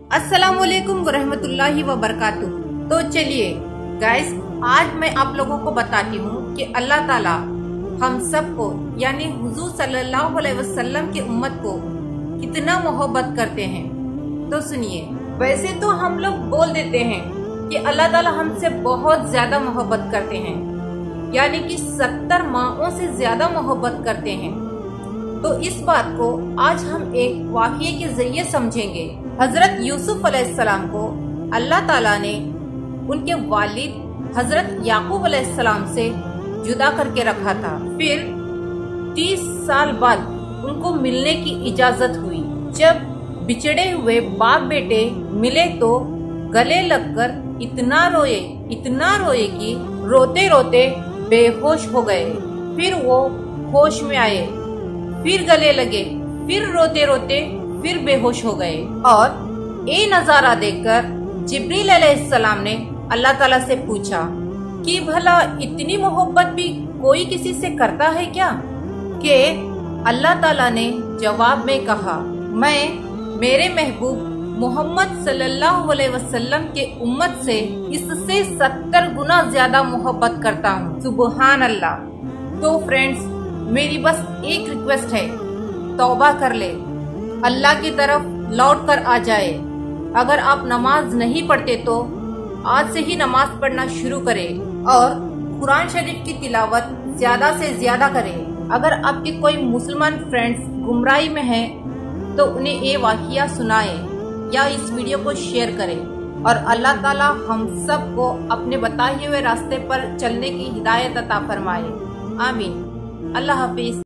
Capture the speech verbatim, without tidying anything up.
अस्सलामुअलैकुम वरहमतुल्लाहि वबरकातुहू। तो चलिए गाइस, आज मैं आप लोगों को बताती हूँ कि अल्लाह ताला हम सबको यानी हुजूर सल्लल्लाहु अलैहि वसल्लम की उम्मत को कितना मोहब्बत करते हैं। तो सुनिए, वैसे तो हम लोग बोल देते हैं कि अल्लाह ताला हमसे बहुत ज्यादा मोहब्बत करते हैं, यानी कि सत्तर माओं से ज्यादा मोहब्बत करते हैं। तो इस बात को आज हम एक वाक़ये के जरिए समझेंगे। हजरत यूसुफ अलैहिस्सलाम को अल्लाह ताला ने उनके वालिद हजरत याकूब अलैहिस्सलाम से जुदा करके रखा था। फिर तीस साल बाद उनको मिलने की इजाजत हुई। जब बिछड़े हुए बाप बेटे मिले तो गले लगकर इतना रोए इतना रोए कि रोते रोते बेहोश हो गए। फिर वो होश में आए, फिर गले लगे, फिर रोते रोते फिर बेहोश हो गए। और ये नजारा देखकर जिब्रील अलैहिस्सलाम ने अल्लाह ताला से पूछा कि भला इतनी मोहब्बत भी कोई किसी से करता है क्या? कि अल्लाह ताला ने जवाब में कहा, मैं मेरे महबूब मोहम्मद सल्लल्लाहु अलैहि वसल्लम के उम्मत से इससे सत्तर गुना ज्यादा मोहब्बत करता हूँ। सुबहान अल्लाह। तो फ्रेंड्स, मेरी बस एक रिक्वेस्ट है, तौबा कर ले, अल्लाह की तरफ लौट कर आ जाए। अगर आप नमाज नहीं पढ़ते तो आज से ही नमाज पढ़ना शुरू करें और कुरान शरीफ की तिलावत ज्यादा से ज्यादा करें। अगर आपके कोई मुसलमान फ्रेंड्स गुमराही में हैं तो उन्हें ये वाक़या सुनाएं या इस वीडियो को शेयर करें। और अल्लाह ताला हम सब को अपने बताए हुए रास्ते पर चलने की हिदायत अता फरमाए। आमीन। अल्लाह हाफिज।